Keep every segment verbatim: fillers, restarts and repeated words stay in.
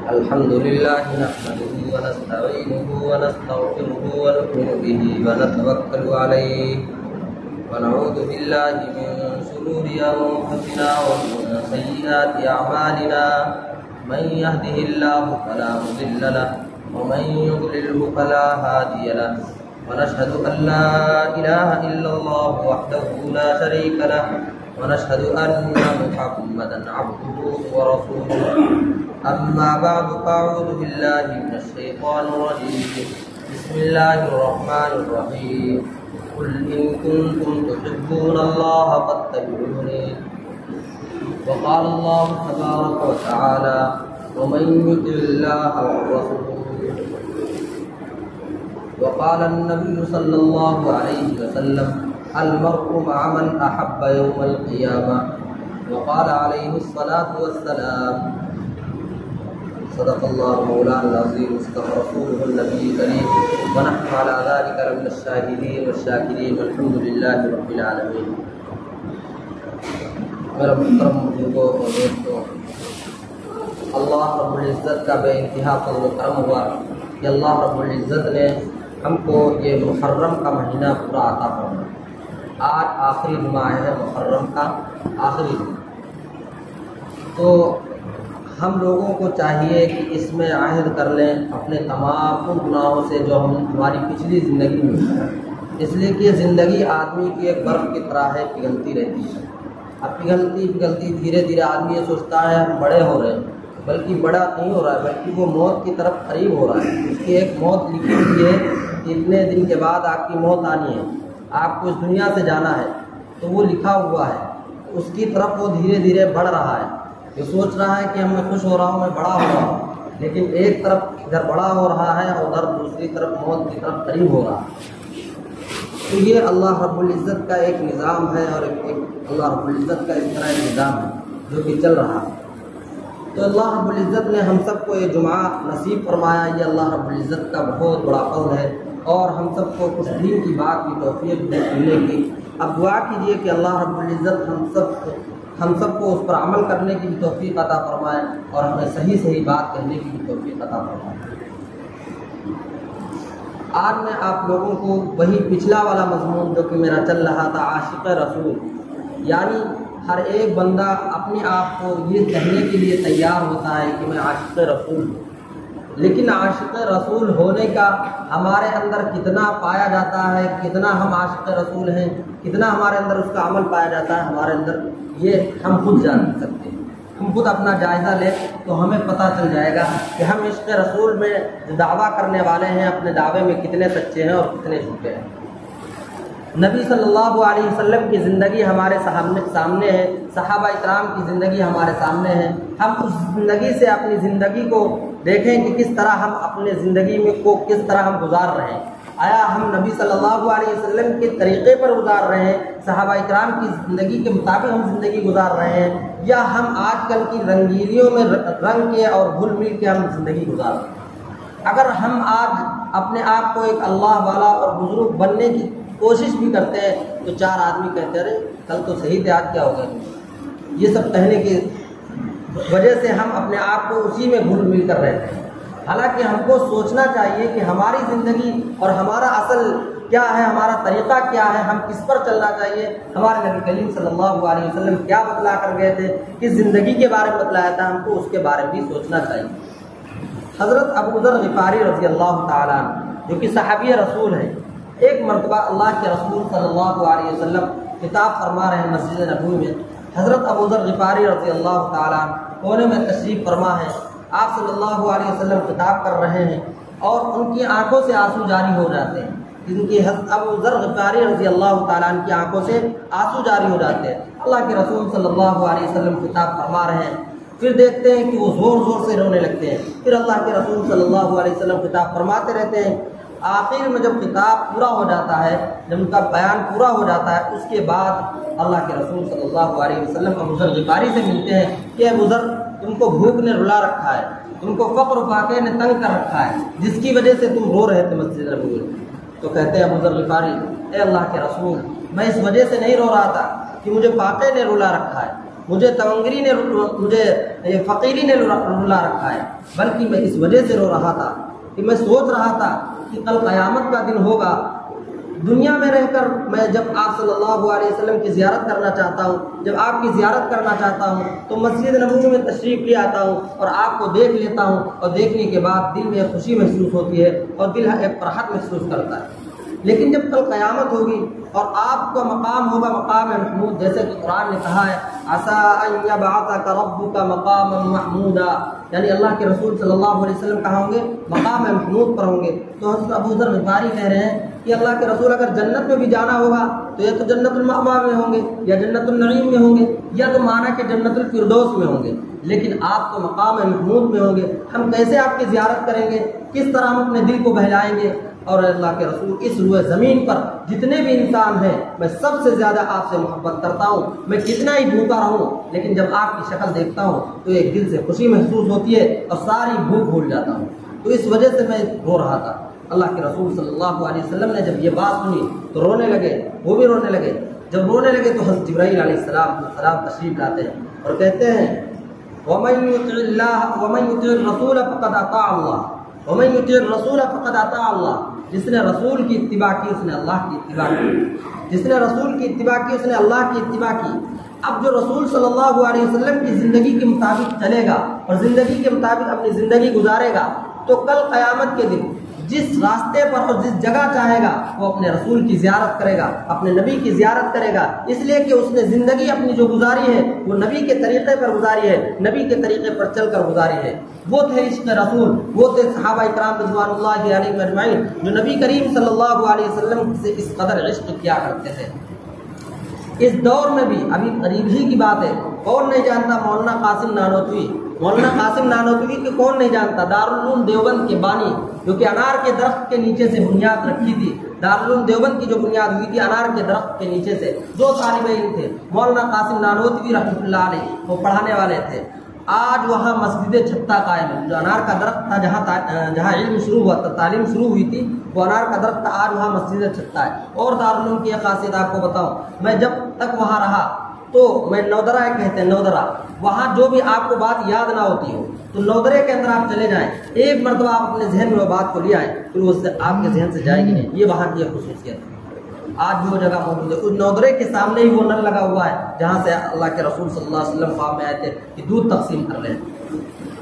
الحمد لله نحمده ونستعينه ونستغفره ونؤمن به ونتوكل عليه ونعوذ بالله من شرور أنفسنا ومن سيئات أعمالنا من يهده الله فلا مضل له ومن يضلله فلا هادي له ونشهد أن لا إله إلا الله وحده لا شريك له ونشهد أن محمدا عبده ورسوله أما بعد فأعوذ بالله من الشيطان الرجيم بسم الله الرحمن الرحيم قل إن كنتم تحبون الله فاتبعوني وقال الله تبارك وتعالى ومن يطع الله والرسول وقال النبي صلى الله عليه وسلم المرء مع من أحب يوم القيامة وقال عليه الصلاة والسلام صدق الله مولانا العظيم وصدق رسوله النبي الكريم ونحن على ذلك لمن الشاهدين والشاكرين والحمد لله رب العالمين. میرا محترم بزرگوں اور دوستوں، اللہ رب العزت کا بے انتہا فضل و کرم ہوا کہ اللہ رب العزت نے ہم کو یہ محرم کا مہینہ پورا عطا فرمایا. آج آخری جمعہ ہے محرم کا آخری جمعہ، تو ہم لوگوں کو چاہیے کہ اس میں عہد کر لیں اپنے تمام ان گناہوں سے جو ہم ہماری پچھلی زندگی میں ہوئے، اس لیے کہ زندگی آدمی کی ایک برف کی طرح ہے، پگھلتی رہتی ہے. اب پگھلتی پگھلتی دھیرے دھیرے آدمی یہ سوچتا ہے ہم بڑے ہو رہے ہیں، بلکہ بڑا نہیں ہو رہا ہے بلکہ وہ موت کی طرف قریب ہو رہا ہے. اس کی ایک موت لکھی ہوئی ہے کہ اتنے دن کے بعد آپ کی موت آنی ہے، آپ کو اس دنیا سے جانا ہے، تو وہ لکھا ہوا ہے. اس کی طرف وہ دھیرے دھیرے بڑھ رہا ہے. یہ سوچ رہا ہے کہ ہم میں خوش ہو رہا ہوں، میں بڑا ہو رہا ہوں، لیکن ایک طرف ادھر بڑا ہو رہا ہے اور ادھر دوسری طرف موت کی طرف قریب ہو رہا ہے. تو یہ اللہ رب العزت کا ایک نظام ہے اور ایک, ایک اللہ رب العزت کا اس طرح ایک نظام ہے جو کہ چل رہا ہے. تو اللہ رب العزت نے ہم سب کو یہ جمعہ نصیب فرمایا، یہ اللہ رب العزت کا بہت بڑا فضل ہے اور ہم سب کو کچھ دین کی بات کی توفیق ملنے کی. اب دعا کیجیے کہ اللہ رب العزت ہم سب ہم سب کو اس پر عمل کرنے کی بھی توفیق عطا فرمائے اور ہمیں صحیح صحیح بات کہنے کی بھی توفیق عطا فرمائے. آج میں آپ لوگوں کو وہی پچھلا والا مضمون جو کہ میرا چل رہا تھا عاشق رسول، یعنی ہر ایک بندہ اپنے آپ کو یہ کہنے کے لیے تیار ہوتا ہے کہ میں عاشق رسول ہوں، لیکن عاشق رسول ہونے کا ہمارے اندر کتنا پایا جاتا ہے، کتنا ہم عاشق رسول ہیں، کتنا ہمارے اندر اس کا عمل پایا جاتا ہے ہمارے اندر، یہ ہم خود جان سکتے ہیں. ہم خود اپنا جائزہ لیں تو ہمیں پتہ چل جائے گا کہ ہم عشق رسول میں جو دعویٰ کرنے والے ہیں اپنے دعوے میں کتنے سچے ہیں اور کتنے جھوٹے ہیں. نبی صلی اللہ علیہ وسلم کی زندگی ہمارے سامنے ہے، صحابہ اکرام کی زندگی ہمارے سامنے ہے. ہم اس زندگی سے اپنی زندگی کو دیکھیں کہ کس طرح ہم اپنے زندگی میں کو کس طرح ہم گزار رہے ہیں. آیا ہم نبی صلی اللہ علیہ وسلم کے طریقے پر گزار رہے ہیں، صحابہ اکرام کی زندگی کے مطابق ہم زندگی گزار رہے ہیں، یا ہم آج کل کی رنگینیوں میں رنگ کے اور گھل مل کے ہم زندگی گزار رہے ہیں؟ اگر ہم آج اپنے آپ کو ایک اللہ والا اور بزرگ بننے کی کوشش بھی کرتے ہیں تو چار آدمی کہتے ہیں ارے کل تو صحیح تھے آج کیا ہو گیا. یہ سب کہنے کی وجہ سے ہم اپنے آپ کو اسی میں گھل مل کر رہتے ہیں. حالانکہ ہم کو سوچنا چاہیے کہ ہماری زندگی اور ہمارا اصل کیا ہے، ہمارا طریقہ کیا ہے، ہم کس پر چلنا چاہیے. ہمارے نبی کریم صلی اللہ علیہ وسلم کیا بتلا کر گئے تھے، کس زندگی کے بارے میں بتلایا تھا، ہم کو اس کے بارے میں بھی سوچنا چاہیے. حضرت ابو ذر غفاری رضی اللہ تعالیٰ جو کہ صحابی رسول ہیں، ایک مرتبہ اللہ کے رسول صلی اللہ علیہ وسلم خطاب فرما رہے ہیں مسجد نبوی میں. حضرت ابو ذر غفاری رضی اللہ تعالیٰ کونے میں تشریف فرما ہے. آپ صلی اللہ علیہ وسلم خطاب کر رہے ہیں اور ان کی آنکھوں سے آنسو جاری ہو جاتے ہیں، کیونکہ حضرت ابو ذر غفاری رضی اللہ تعالیٰ عنہ کی آنکھوں سے آنسو جاری ہو جاتے ہیں. اللہ کے رسول صلی اللہ علیہ وسلم خطاب فرما رہے ہیں، پھر دیکھتے ہیں کہ وہ زور زور سے رونے لگتے ہیں. پھر اللہ کے رسول صلی اللہ علیہ وسلم خطاب فرماتے رہتے ہیں. آخر میں جب خطاب پورا ہو جاتا ہے، جب ان کا بیان پورا ہو جاتا ہے، اس کے بعد اللہ کے رسول صلی اللہ علیہ وسلم ابو ذر غفاری سے ملتے ہیں کہ ابو ذر تم کو بھوک نے رلا رکھا ہے، تم کو فقر و فاقے نے تنگ کر رکھا ہے، جس کی وجہ سے تم رو رہے تھے مسجد نبوی میں. تو کہتے ہیں ابو ذر غفاری اے اللہ کے رسول، میں اس وجہ سے نہیں رو رہا تھا کہ مجھے فاقے نے رلا رکھا ہے، مجھے تونگری نے مجھے فقیری نے رلا رکھا ہے، بلکہ میں اس وجہ سے رو رہا تھا کہ میں سوچ رہا تھا کہ کل قیامت کا دن ہوگا، دنیا میں رہ کر میں جب آپ صلی اللہ علیہ وسلم کی زیارت کرنا چاہتا ہوں، جب آپ کی زیارت کرنا چاہتا ہوں تو مسجد نبوی میں تشریف لے آتا ہوں اور آپ کو دیکھ لیتا ہوں، اور دیکھنے کے بعد دل میں ایک خوشی محسوس ہوتی ہے اور دل ایک فرحت محسوس کرتا ہے۔ لیکن جب کل قیامت ہوگی اور آپ کا مقام ہوگا مقام محمود، جیسے کہ قرآن نے کہا ہے عَسَىٰ أَن يَبْعَثَكَ رَبُّكَ مَقَامًا مَحْمُودًا، یعنی اللہ کے رسول صلی اللہ علیہ وسلم کہاں ہوں گے؟ مقام محمود پر ہوں گے۔ تو حضرت ابو ذر غفاری کہہ رہے ہیں کہ اللہ کے رسول اگر جنت میں بھی جانا ہوگا تو یا تو جنت المأویٰ میں ہوں گے یا جنت النعیم میں ہوں گے، یا تو مانا کہ جنت الفردوس میں ہوں گے، لیکن آپ تو مقام محمود میں ہوں گے، ہم کیسے آپ کی زیارت کریں گے؟ کس طرح ہم اپنے دل کو بہلائیں گے؟ اور اللہ کے رسول اس روئے زمین پر جتنے بھی انسان ہیں میں سب سے زیادہ آپ سے محبت کرتا ہوں، میں کتنا ہی بھوکا رہوں لیکن جب آپ کی شکل دیکھتا ہوں تو ایک دل سے خوشی محسوس ہوتی ہے اور ساری بھوک بھول جاتا ہوں۔ تو اس وجہ سے میں رو رہا تھا۔ اللہ کے رسول صلی اللہ علیہ وسلم نے جب یہ بات سنی تو رونے لگے، وہ بھی رونے لگے۔ جب رونے لگے تو حضرت جبرائیل علیہ السلام السلام تشریف لاتے ہیں اور کہتے ہیں وَمَن يُطِعِ اللَّهَ وَمَن يُطِعِ الرَّسُولَ فَقَدْ أَطَاعَ اللَّهَ وَمَن يُطِعِ الرَّسُولَ فَقَدْ أَطَاعَ اللَّهَ، جس نے رسول کی اتباع کی اس نے اللہ کی اتباع کی، جس نے رسول کی اتباع کی اس نے اللہ کی اتباع کی۔ اب جو رسول صلی اللہ علیہ وسلم کی زندگی کے مطابق چلے گا اور زندگی کے مطابق اپنی زندگی گزارے گا تو کل قیامت کے دن جس راستے پر اور جس جگہ چاہے گا وہ اپنے رسول کی زیارت کرے گا، اپنے نبی کی زیارت کرے گا، اس لیے کہ اس نے زندگی اپنی جو گزاری ہے وہ نبی کے طریقے پر گزاری ہے، نبی کے طریقے پر چل کر گزاری ہے۔ وہ تھے عشق رسول، وہ تھے صحابہ کرام رضوان اللہ علیہم اجمعین جو نبی کریم صلی اللہ علیہ وسلم سے اس قدر عشق کیا کرتے تھے۔ اس دور میں بھی ابھی قریب ہی کی بات ہے، کون نہیں جانتا مولانا قاسم نانوتوی؟ مولانا قاسم نانوتوی کے کون نہیں جانتا؟ دارالعلوم دیوبند کے بانی، جو کہ انار کے درخت کے نیچے سے بنیاد رکھی تھی۔ دارالعلوم دیوبند کی جو بنیاد ہوئی تھی انار کے درخت کے نیچے سے، دو طالب علم تھے، مولانا قاسم نانوتوی رحمۃ اللہ علیہ، وہ پڑھانے والے تھے۔ آج وہاں مسجد چھتہ قائم ہے، جو انار کا درخت تھا جہاں جہاں علم شروع ہوا تھا، تعلیم شروع ہوئی تھی، وہ انار کا درخت تھا، آج وہاں مسجد چھتہ ہے۔ اور دارالعلوم کی ایک خاصیت آپ کو بتاؤں، میں جب تک وہاں رہا تو میں نودرا کہتے ہیں نودرا، وہاں جو بھی آپ کو بات یاد نہ ہوتی ہو تو نودرے کے اندر آپ چلے جائیں، ایک مرتبہ آپ اپنے ذہن میں وہ بات کو لے آئیں پھر وہ آپ کے ذہن سے جائے گی نہیں۔ یہ وہاں کی خصوصیت ہے، آج بھی وہ جگہ موجود ہے۔ اس نودرے کے سامنے ہی وہ نل لگا ہوا ہے جہاں سے اللہ کے رسول صلی اللہ علیہ وسلم خواب میں آئے تھے کہ دودھ تقسیم کر رہے ہیں۔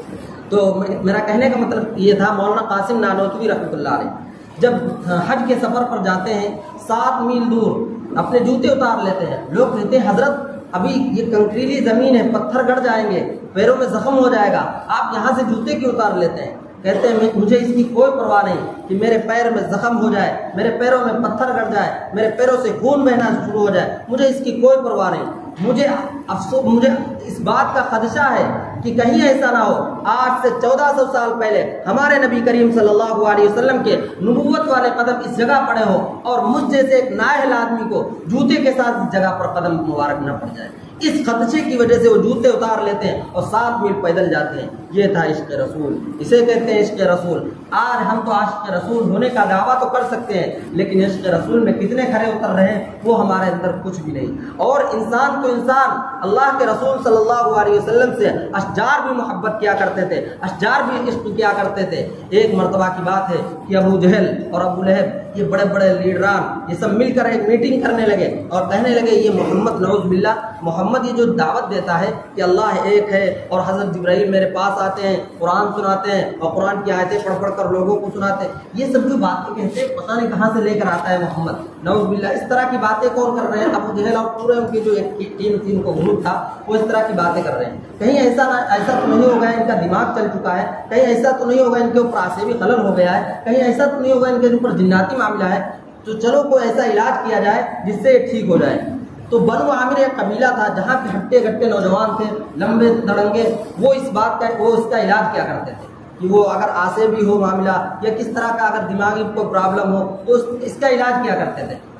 تو میرا کہنے کا مطلب یہ تھا، مولانا قاسم نانوتوی رحمۃ اللہ علیہ جب حج کے سفر پر جاتے ہیں سات میل دور اپنے جوتے اتار لیتے ہیں، لوگ کہتے ہیں حضرت ابھی یہ کنکریلی زمین ہے، پتھر گڑ جائیں گے، پیروں میں زخم ہو جائے گا، آپ یہاں سے جوتے کیوں اتار لیتے ہیں؟ کہتے ہیں مجھے اس کی کوئی پرواہ نہیں کہ میرے پیر میں زخم ہو جائے، میرے پیروں میں پتھر گڑ جائے، میرے پیروں سے خون بہنا شروع ہو جائے، مجھے اس کی کوئی پرواہ نہیں۔ مجھے افسوس، مجھے اس بات کا خدشہ ہے کہ کہیں ایسا نہ ہو آج سے چودہ سو سال پہلے ہمارے نبی کریم صلی اللہ علیہ وسلم کے نبوت والے قدم اس جگہ پڑے ہوں اور مجھ جیسے ایک نااہل آدمی کو جوتے کے ساتھ اس جگہ پر قدم مبارک نہ پڑ جائے۔ اس خدشے کی وجہ سے وہ جوتے اتار لیتے ہیں اور سات میل پیدل جاتے ہیں۔ یہ تھا عشق رسول، اسے کہتے ہیں عشق رسول۔ آج ہم تو عاشق رسول ہونے کا دعویٰ تو کر سکتے ہیں لیکن عشق رسول میں کتنے کھڑے اتر رہے ہیں وہ ہمارے اندر کچھ بھی نہیں۔ اور انسان تو انسان اللہ کے رسول صلی اللہ علیہ وسلم سے اشجار بھی محبت کیا کرتے تھے، اشجار بھی عشق کیا کرتے تھے۔ ایک مرتبہ کی بات ہے کہ ابو جہل اور ابو لہب یہ بڑے بڑے لیڈران یہ سب مل کر ایک میٹنگ کرنے لگے اور کہنے لگے یہ محمد نعوذ باللہ محمد یہ جو دعوت دیتا ہے کہ اللہ ایک ہے اور حضرت جبرائیل میرے پاس آتے ہیں قرآن سناتے ہیں اور قرآن کی آیتیں پڑھ پڑھ کر لوگوں کو سناتے ہیں، یہ سب جو باتیں کہتے ہیں پتہ نہیں کہاں سے لے کر آتا ہے محمد نعوذ باللہ۔ اس طرح کی باتیں کون کر رہے ہیں؟ ابو جہل اور پورے ان کی جو ایک ٹیم تھی ان کو گروپ تھا وہ اس طرح کی باتیں کر رہے ہیں۔ کہیں ایسا ایسا تو نہیں ہوگا ان کا دماغ چل چکا ہے، کہیں ایسا تو نہیں ہوگا ان کے اوپر عصبی خلل ہو گیا ہے، کہیں ایسا تو نہیں ہوگا ان کے اوپر جناتی معاملہ ہے، تو چلو کوئی ایسا علاج کیا جائے جس سے ٹھیک ہو جائے۔ تو بنو عامر ایک قبیلہ تھا جہاں کے ہٹے گٹے نوجوان تھے لمبے دڑنگے، وہ اس بات کا وہ اس کا علاج کیا کرتے تھے کہ وہ اگر آسے بھی ہو معاملہ یا کس طرح کا اگر دماغی کوئی پرابلم ہو تو اس کا علاج کیا کرتے تھے۔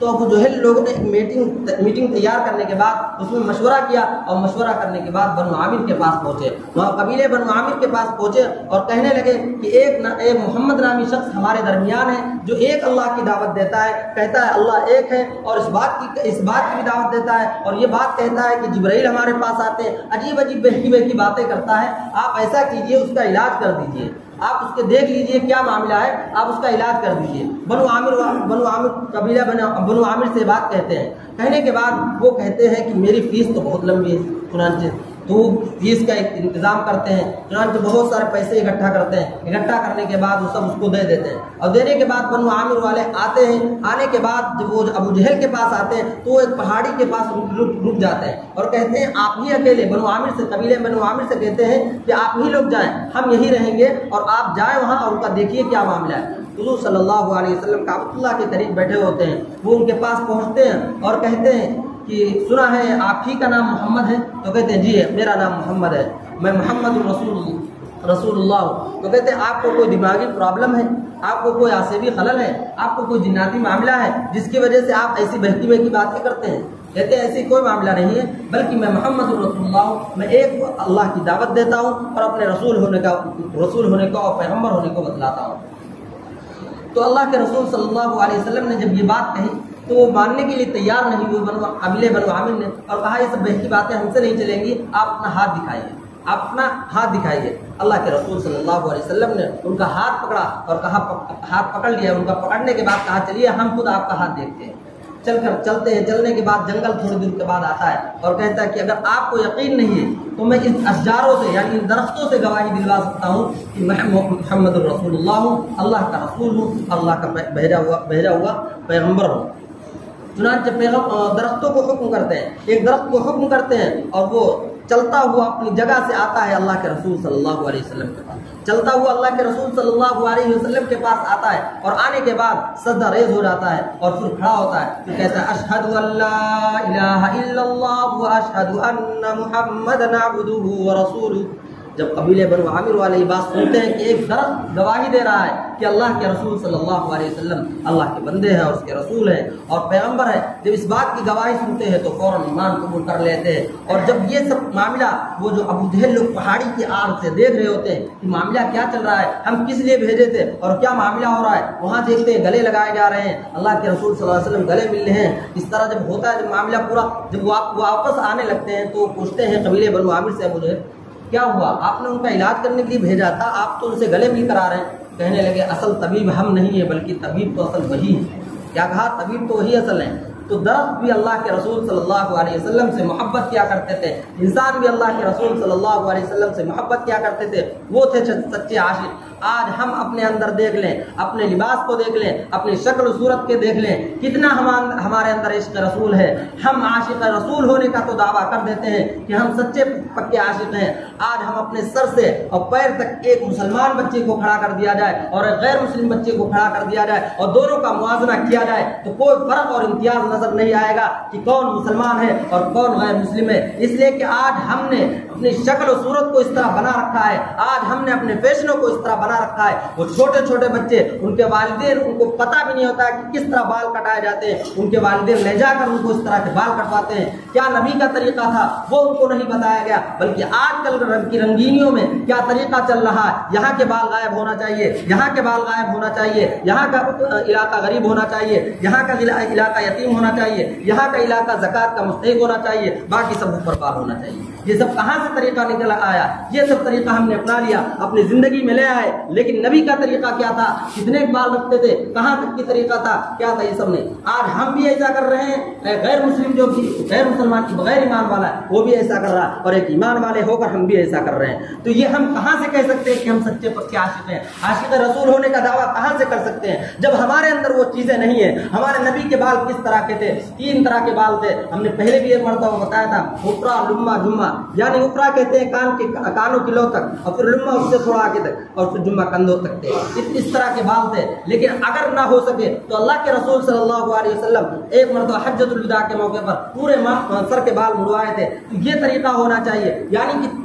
تو ابو جہل لوگوں نے ایک میٹنگ میٹنگ تیار کرنے کے بعد اس میں مشورہ کیا، اور مشورہ کرنے کے بعد بنو عامر کے پاس پہنچے، وہاں قبیلے بنو عامر کے پاس پہنچے اور کہنے لگے کہ ایک ایک محمد نامی شخص ہمارے درمیان ہے جو ایک اللہ کی دعوت دیتا ہے، کہتا ہے اللہ ایک ہے، اور اس بات کی اس بات کی بھی دعوت دیتا ہے، اور یہ بات کہتا ہے کہ جبرائیل ہمارے پاس آتے ہیں، عجیب عجیب بہکی بہکی باتیں کرتا ہے، آپ ایسا کیجئے اس کا علاج کر دیجئے، آپ اس کے دیکھ لیجئے کیا معاملہ ہے، آپ اس کا علاج کر دیجئے۔ بنو عامر بنو عامر قبیلہ بنو عامر سے بات کہتے ہیں، کہنے کے بعد وہ کہتے ہیں کہ میری فیس تو بہت لمبی ہے، چنانچہ تو فیس کا ایک انتظام کرتے ہیں، چنانچہ بہت سارے پیسے اکٹھا کرتے ہیں، اکٹھا کرنے کے بعد وہ سب اس کو دے دیتے ہیں، اور دینے کے بعد بنو عامر والے آتے ہیں، آنے کے بعد جب وہ ابو جہل کے پاس آتے ہیں تو وہ ایک پہاڑی کے پاس رک رک جاتے ہیں اور کہتے ہیں آپ ہی اکیلے، بنو عامر سے قبیلے بنو عامر سے کہتے ہیں کہ آپ ہی لوگ جائیں، ہم یہی رہیں گے، اور آپ جائیں وہاں اور ان کا دیکھیے کیا معاملہ ہے۔ حضور صلی اللہ علیہ وسلم کعبۃ اللہ کے قریب بیٹھے ہوتے ہیں، وہ ان کے پاس پہنچتے ہیں اور کہتے ہیں کہ سنا ہے آپ ہی کا نام محمد ہے؟ تو کہتے ہیں جی میرا نام محمد ہے، میں محمد رسول رسول اللہ ہوں۔ تو کہتے ہیں آپ کو کوئی دماغی پرابلم ہے، آپ کو کوئی عصبی خلل ہے، آپ کو کوئی جناتی معاملہ ہے جس کی وجہ سے آپ ایسی بہتی بہتی باتیں کرتے ہیں؟ کہتے ہیں ایسی کوئی معاملہ نہیں ہے، بلکہ میں محمد رسول اللہ ہوں، میں ایک اللہ کی دعوت دیتا ہوں اور اپنے رسول ہونے کا رسول ہونے کو اور پیغمبر ہونے کو بتلاتا ہوں۔ تو اللہ کے رسول صلی اللہ علیہ وسلم نے جب یہ بات کہی تو وہ ماننے کے لیے تیار نہیں ہوئے بنو قبیلے بنو عامر نے، اور کہا یہ سب بہتی باتیں ہم سے نہیں چلیں گی، آپ اپنا ہاتھ دکھائیے، آپ اپنا ہاتھ دکھائیے۔ اللہ کے رسول صلی اللہ علیہ وسلم نے ان کا ہاتھ پکڑا اور کہا ہاتھ پکڑ لیا، ان کا پکڑنے کے بعد کہا چلیے ہم خود آپ کا ہاتھ دیکھتے ہیں۔ چل کر چلتے ہیں، چلنے کے بعد جنگل تھوڑی دور کے بعد آتا ہے اور کہتا ہے کہ اگر آپ کو یقین نہیں ہے تو میں ان اشجاروں سے یعنی ان درختوں سے گواہی دلوا سکتا ہوں کہ میں محمد الرسول اللہ ہوں، اللہ کا رسول ہوں، اللہ کا بھیجا ہوا بھیجا ہوا پیغمبر ہوں۔ چنانچہ پیغمبر درختوں کو حکم کرتے ہیں، ایک درخت کو حکم کرتے ہیں اور وہ چلتا ہوا اپنی جگہ سے آتا ہے اللہ کے رسول صلی اللہ علیہ وسلم کے پاس، چلتا ہوا اللہ کے رسول صلی اللہ علیہ وسلم کے پاس آتا ہے اور آنے کے بعد سجدہ ریز ہو جاتا ہے اور پھر کھڑا ہوتا ہے، پھر کہتا ہے اشہد ان لا الہ الا اللہ واشہد ان محمدًا عبدہ ورسولہ۔ جب قبیلے بنو عامر والے یہ بات سنتے ہیں کہ ایک درخت گواہی دے رہا ہے کہ اللہ کے رسول صلی اللہ علیہ وسلم اللہ کے بندے ہیں اور اس کے رسول ہیں اور پیغمبر ہیں، جب اس بات کی گواہی سنتے ہیں تو فوراً ایمان قبول کر لیتے ہیں۔ اور جب یہ سب معاملہ وہ جو ابو جہل لوگ پہاڑی کی آڑ سے دیکھ رہے ہوتے ہیں کہ معاملہ کیا چل رہا ہے، ہم کس لیے بھیجے تھے اور کیا معاملہ ہو رہا ہے، وہاں دیکھتے ہیں گلے لگائے جا رہے ہیں، اللہ کے رسول صلی اللہ علیہ وسلم گلے مل رہے ہیں۔ اس طرح جب ہوتا ہے، جب معاملہ پورا جب وہ واپس آنے لگتے ہیں تو پوچھتے ہیں قبیلے بنو عامر سے ابو جہل کیا ہوا، آپ نے ان کا علاج کرنے کے لیے بھیجا تھا، آپ تو ان سے گلے مل کر آ رہے ہیں؟ کہنے لگے اصل طبیب ہم نہیں ہیں بلکہ طبیب تو اصل وہی ہے۔ کیا کہا؟ طبیب تو وہی اصل ہے۔ تو درخت بھی اللہ کے رسول صلی اللہ علیہ وسلم سے محبت کیا کرتے تھے، انسان بھی اللہ کے رسول صلی اللہ علیہ وسلم سے محبت کیا کرتے تھے، وہ تھے سچے عاشق۔ آج ہم اپنے اندر دیکھ لیں، اپنے لباس کو دیکھ لیں، اپنی شکل و صورت کے دیکھ لیں، کتنا ہمارے اندر عشق رسول ہے۔ ہم عاشق رسول ہونے کا تو دعویٰ کر دیتے ہیں کہ ہم سچے پکے عاشق ہیں، آج ہم اپنے سر سے اور پیر تک ایک مسلمان بچے کو کھڑا کر دیا جائے اور ایک غیر مسلم بچے کو کھڑا کر دیا جائے اور دونوں کا موازنہ کیا جائے تو کوئی فرق اور امتیاز نظر نہیں آئے گا کہ کون مسلمان ہے اور کون غیر مسلم ہے، اس لیے کہ آج ہم نے اپنی شکل و صورت کو اس طرح بنا رکھا ہے، آج ہم نے اپنے فیشنوں کو اس طرح بنا رکھا ہے۔ وہ چھوٹے چھوٹے بچے، ان کے والدین ان کو پتہ بھی نہیں ہوتا کہ کس طرح بال کٹائے جاتے ہیں، ان کے والدین لے جا کر ان کو اس طرح کے بال کٹواتے ہیں۔ کیا نبی کا طریقہ تھا وہ ان کو نہیں بتایا گیا، بلکہ آج کل رنگ کی رنگینیوں میں کیا طریقہ چل رہا ہے، یہاں کے بال غائب ہونا چاہیے، یہاں کے بال غائب ہونا چاہیے، یہاں کا علاقہ غریب ہونا چاہیے، یہاں کا علاقہ یتیم ہونا چاہیے، یہاں کا علاقہ زکوٰۃ کا مستحق ہونا چاہیے، باقی سب اوپر بال ہونا چاہیے۔ یہ سب کہاں سے طریقہ نکل آیا؟ یہ سب طریقہ ہم نے اپنا لیا، اپنی زندگی میں لے آئے، لیکن نبی کا طریقہ کیا تھا؟ کتنے بال رکھتے تھے؟ کہاں تک کی طریقہ تھا؟ کیا تھا یہ سب نے؟ آج ہم بھی ایسا کر رہے ہیں، غیر مسلم جو بھی غیر مسلمان کی بغیر ایمان والا ہے وہ بھی ایسا کر رہا ہے، اور ایک ایمان والے ہو کر ہم بھی ایسا کر رہے ہیں۔ تو یہ ہم کہاں سے کہہ سکتے ہیں کہ ہم سچے پکے عاشق ہیں؟ عاشق رسول ہونے کا دعویٰ کہاں سے کر سکتے ہیں جب ہمارے اندر وہ چیزیں نہیں ہیں؟ ہمارے نبی کے بال کس طرح کے تھے؟ تین طرح کے بال تھے، ہم نے پہلے بھی ایک مرتبہ بتایا تھا، اپرا لما جمہ، یعنی اپرا کہتے ہیں کان کے کانوں کی لو تک، اور پھر لما اس سے تھوڑا آگے تک، اور پھر جمہ کندھوں تک تھے، اس طرح کے بال تھے۔ لیکن اگر نہ ہو سکے تو اللہ کے رسول صلی اللہ علیہ وسلم ایک مرتبہ حجۃ الوداع کے موقع پر پورے سر کے بال مڑوائے تھے۔ تو یہ طریقہ ہونا چاہیے، یعنی کہ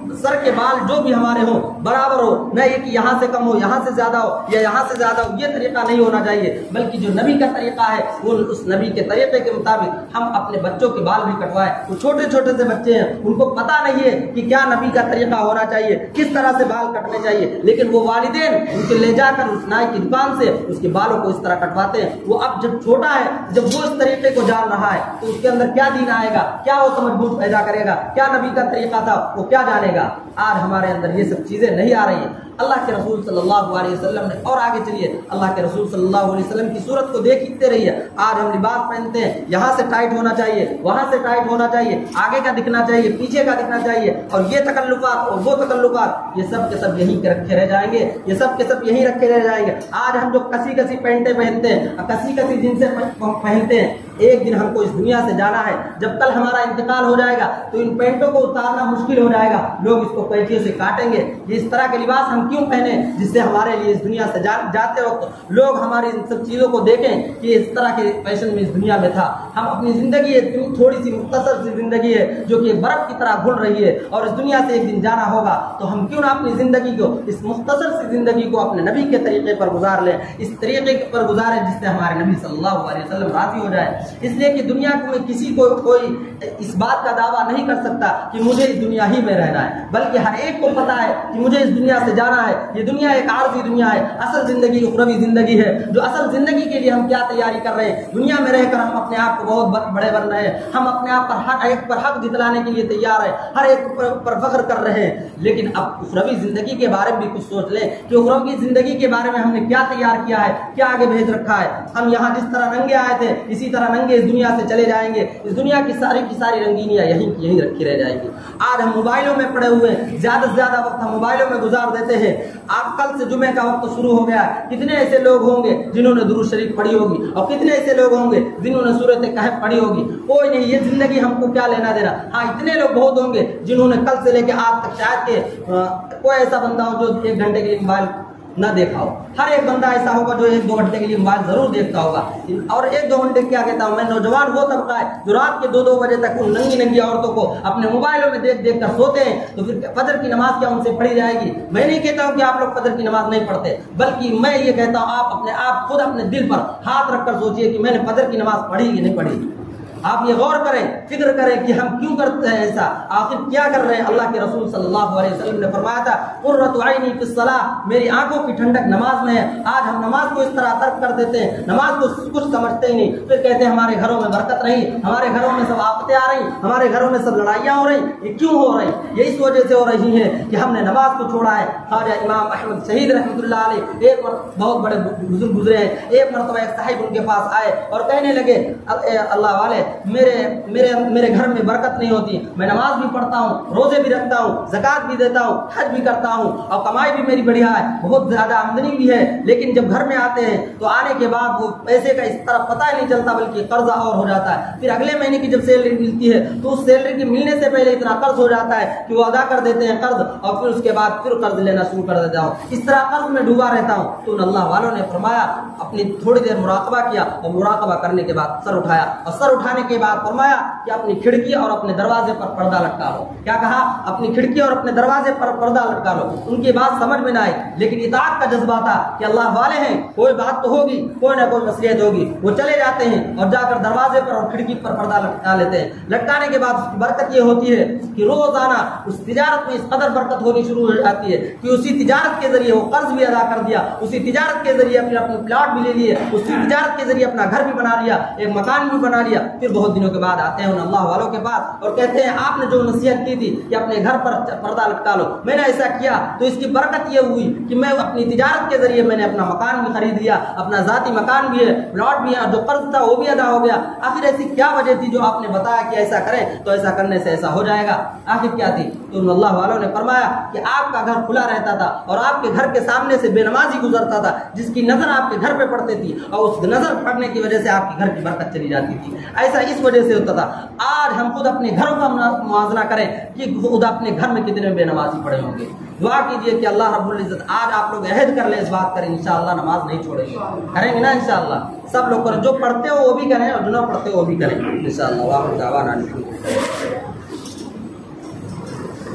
سر کے بال جو بھی ہمارے ہوں برابر ہو، نہ یہ کہ یہاں سے کم ہو، یہاں سے زیادہ ہو یا یہاں سے زیادہ ہو، یہ طریقہ نہیں ہونا چاہیے، بلکہ جو نبی کا طریقہ ہے وہ اس نبی کے طریقے کے مطابق ہم اپنے بچوں کے بال بھی کٹوائیں۔ وہ چھوٹے چھوٹے سے بچے ہیں، ان کو پتہ نہیں ہے کہ کیا نبی کا طریقہ ہونا چاہیے، کس طرح سے بال کٹنے چاہیے، لیکن وہ والدین ان کے لے جا کر اس نائی کی دکان سے اس کے بالوں کو اس طرح کٹواتے ہیں۔ وہ اب جب چھوٹا ہے، جب وہ اس طریقے کو جان رہا ہے تو اس کے اندر کیا دین آئے گا، کیا وہ سمجھ بوجھ پیدا کرے گا، کیا نبی کا طریقہ تھا وہ کیا جانے گا۔ آج ہمارے اندر یہ سب چیزیں نہیں آ رہی ہیں۔ اللہ کے رسول صلی اللہ علیہ وسلم نے، اور آگے چلیے، اللہ کے رسول صلی اللہ علیہ وسلم کی صورت کو دیکھتے رہیے۔ آج ہم لباس پہنتے ہیں، یہاں سے ٹائٹ ہونا چاہیے، وہاں سے ٹائٹ ہونا چاہیے، آگے کا دکھنا چاہیے، پیچھے کا دکھنا چاہیے، اور یہ تکلفات اور وہ تکلفات، یہ سب کے سب یہیں کے رکھے رہ جائیں گے، یہ سب کے سب یہیں رکھے رہ جائیں گے۔ آج ہم جو کسی کسی پینٹیں پہنتے ہیں، کسی کسی جنسیں پہنتے ہیں، ایک دن ہم کو اس دنیا سے جانا ہے، جب کل ہمارا انتقال ہو جائے گا تو ان پینٹوں کو اتارنا مشکل ہو جائے گا، لوگ اس کو پینٹیوں سے کاٹیں گے۔ یہ اس طرح کے لباس ہم کیوں پہنے جس سے ہمارے لیے اس دنیا سے جا, جاتے وقت لوگ ہماری ان سب چیزوں کو دیکھیں کہ اس طرح کے فیشن میں اس دنیا میں تھا۔ ہم اپنی زندگی اتنی تھوڑی سی مختصر سی زندگی ہے جو کہ برف کی طرح گھل رہی ہے، اور اس دنیا سے ایک دن جانا ہوگا، تو ہم کیوں نہ اپنی زندگی کو، اس مختصر سی زندگی کو اپنے نبی کے طریقے پر گزار لیں، اس طریقے پر گزاریں جس سے ہمارے نبی صلی اللہ علیہ وسلم راضی ہو جائے۔ اس لیے کہ دنیا میں کسی کو کوئی اس بات کا دعویٰ نہیں کر سکتا کہ مجھے اس دنیا ہی میں رہنا ہے، بلکہ ہر ایک کو پتا ہے کہ مجھے اس دنیا سے جانا ہے۔ یہ دنیا ایک عارضی دنیا ہے، اصل زندگی اخروی زندگی ہے، جو اصل زندگی کے لیے ہم کیا تیاری کر رہے ہیں۔ دنیا میں رہ کر ہم اپنے آپ کو بہت بڑے بن رہے ہیں، ہم اپنے آپ پر ہر ایک پر حق جتلانے کے لیے تیار ہیں، ہر ایک پر فخر کر رہے ہیں، لیکن اب اخروی زندگی کے بارے میں بھی کچھ سوچ لیں کہ اخروی زندگی کے بارے میں ہم نے کیا تیار کیا ہے، کیا آگے بھیج رکھا ہے۔ ہم یہاں جس طرح ننگے آئے تھے اسی طرح ننگے اس دنیا سے چلے جائیں گے، اس دنیا کی ساری کی ساری رنگینیاں یہیں کی یہیں رکھی رہ جائیں گی۔ آج ہم موبائلوں میں پڑے ہوئے ہیں، زیادہ سے زیادہ وقت ہم موبائلوں میں گزار دیتے ہیں۔ آپ کل سے جمعے کا وقت شروع ہو گیا ہے، کتنے ایسے لوگ ہوں گے جنہوں نے درود شریف پڑھی ہوگی، اور کتنے ایسے لوگ ہوں گے جنہوں نے سورۃ کہف پڑھی ہوگی۔ کوئی نہیں، یہ زندگی ہم کو کیا لینا دینا۔ ہاں، اتنے لوگ بہت ہوں گے جنہوں نے کل سے لے کے آج تک شاید کہ کوئی ایسا بندہ ہو جو ایک گھنٹے کے لیے موبائل نہ دیکھا ہو۔ ہر ایک بندہ ایسا ہوگا جو ایک دو گھنٹے کے لیے موبائل ضرور دیکھتا ہوگا، اور ایک دو گھنٹے کیا کہتا ہوں میں، نوجوان وہ طبقہ ہے جو رات کے دو دو بجے تک ان ننگی ننگی عورتوں کو اپنے موبائلوں میں دیکھ دیکھ کر سوتے ہیں، تو پھر فجر کی نماز کیا ان سے پڑھی جائے گی؟ میں نہیں کہتا ہوں کہ آپ لوگ فجر کی نماز نہیں پڑھتے، بلکہ میں یہ کہتا ہوں آپ اپنے آپ خود اپنے دل پر ہاتھ رکھ کر سوچئے کہ میں نے فجر کی نماز پڑھی کہ نہیں پڑھی۔ آپ یہ غور کریں، فکر کریں کہ ہم کیوں کرتے ہیں ایسا، آخر کیا کر رہے ہیں۔ اللہ کے رسول صلی اللہ علیہ وسلم نے فرمایا تھا قرۃ عینی فی الصلاۃ، میری آنکھوں کی ٹھنڈک نماز میں ہے۔ آج ہم نماز کو اس طرح ترک کر دیتے ہیں، نماز کو کچھ سمجھتے ہی نہیں، پھر کہتے ہیں ہمارے گھروں میں برکت نہیں، ہمارے گھروں میں سب آفتیں آ رہی، ہمارے گھروں میں سب لڑائیاں ہو رہی۔ یہ کیوں ہو رہی؟ یہ اس وجہ سے ہو رہی ہیں کہ ہم نے نماز کو چھوڑا ہے۔ خواجہ امام احمد شہید رحمۃ اللہ علیہ ایک بہت بڑے بزرگ گزرے ہیں، ایک مرتبہ ایک صاحب ان کے پاس آئے اور کہنے لگے اللہ والے، میرے میرے میرے گھر میں برکت نہیں ہوتی، میں نماز بھی پڑھتا ہوں، روزے بھی رکھتا ہوں، زکوٰۃ بھی دیتا ہوں، حج بھی کرتا ہوں، اور کمائی بھی میری بڑھیا ہے، بہت زیادہ آمدنی بھی ہے، لیکن جب گھر میں آتے ہیں تو آنے کے بعد وہ پیسے کا اس طرح پتہ ہی نہیں چلتا، بلکہ قرضہ اور ہو جاتا ہے۔ پھر اگلے مہینے کی جب سیلری ملتی ہے تو اس سیلری کی ملنے سے پہلے اتنا قرض ہو جاتا ہے کہ وہ ادا کر دیتے ہیں قرض، اور پھر اس کے بعد پھر قرض لینا شروع کر دیتا ہوں، اس طرح قرض میں ڈوبا رہتا ہوں۔ تو اللہ والوں نے فرمایا اپنی تھوڑی دیر مراقبہ کیا، اور مراقبہ کرنے کے بعد سر اٹھایا، اور سر اٹھانے کے بعد فرمایا کہ اپنی کھڑکی اور اپنے دروازے پر پردہ لٹکا لو۔ کیا کہا؟ اپنی کھڑکی اور اپنے دروازے پر پردہ لٹکا لو۔ ان کی بات سمجھ میں نہ آئی، لیکن اطاعت کا جذبہ تھا کہ اللہ والے ہیں، کوئی بات تو ہوگی، کوئی نہ کوئی مصلحت ہوگی۔ وہ چلے جاتے ہیں اور جا کر دروازے پر اور کھڑکی پر پردہ لٹکا لیتے ہیں۔ لٹکانے کے بعد اس کی برکت یہ ہوتی ہے کہ روزانہ اس تجارت میں اس قدر برکت ہونی شروع ہو جاتی ہے کہ اسی تجارت کے ذریعے وہ قرض بھی ادا کر دیا، اسی تجارت کے ذریعے پھر اپنے پلاٹ بھی لے لیے، اسی تجارت کے ذریعے اپنا گھر بھی بنا لیا، ایک مکان بھی بنا لیا۔ پھر بہت دنوں کے بعد آتے ہیں ان اللہ والوں کے پاس اور کہتے ہیں آپ نے جو نصیحت کی تھی کہ اپنے گھر پر پردہ لٹکا لو، میں نے ایسا کیا تو اس کی برکت یہ ہوئی کہ میں اپنی تجارت کے ذریعے میں نے اپنا مکان بھی خرید لیا، اپنا ذاتی مکان بھی ہے، پلاٹ بھی ہے، جو قرض تھا وہ بھی ادا ہو گیا۔ آخر ایسی کیا وجہ تھی جو آپ نے بتایا کہ ایسا کریں تو ایسا کرنے سے ایسا ہو جائے گا؟ آخر کیا تھی؟ تو اللہ والوں نے فرمایا کہ آپ کا گھر کھلا رہتا تھا اور آپ کے گھر کے سامنے سے بے نمازی گزرتا تھا جس کی نظر آپ کے گھر پہ پڑتی تھی، اور اس نظر پڑنے کی وجہ سے آپ کے گھر کی برکت چلی جاتی تھی۔ ایسا اس وجہ سے ہوتا تھا۔ آج ہم خود اپنے گھروں کا موازنہ کریں کہ خود اپنے گھر میں کتنے بے نمازی پڑے ہوں گے۔ دعا کیجئے کہ اللہ رب العزت آج آپ لوگ عہد کر لیں، اس بات کریں انشاءاللہ نماز نہیں چھوڑیں گے، کریں گے نا انشاءاللہ؟ سب لوگ کریں، جو پڑھتے ہو وہ بھی کریں اور جو نہ پڑھتے ہو وہ بھی کریں انشاءاللہ۔ واخر دعوانا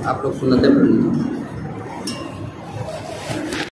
آپ لوگ سنتیں پڑھ لیجیے.